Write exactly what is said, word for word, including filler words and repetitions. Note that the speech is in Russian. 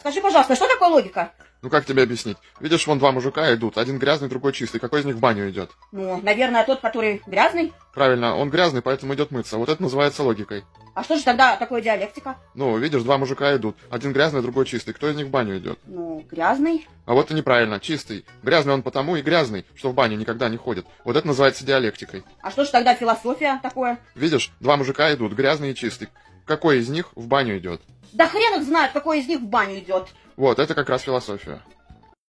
Скажи, пожалуйста, что такое логика? Ну как тебе объяснить? Видишь, вон два мужика идут, один грязный, другой чистый. Какой из них в баню идет? Ну, наверное, тот, который грязный. Правильно, он грязный, поэтому идет мыться. Вот это называется логикой. А что же тогда такое диалектика? Ну, видишь, два мужика идут, один грязный, другой чистый. Кто из них в баню идет? Ну, грязный. А вот и неправильно, чистый. Грязный он потому и грязный, что в баню никогда не ходит. Вот это называется диалектикой. А что же тогда философия такое? Видишь, два мужика идут, грязный и чистый. Какой из них в баню идет? Да хрен их знает, какой из них в баню идет. Вот, это как раз философия.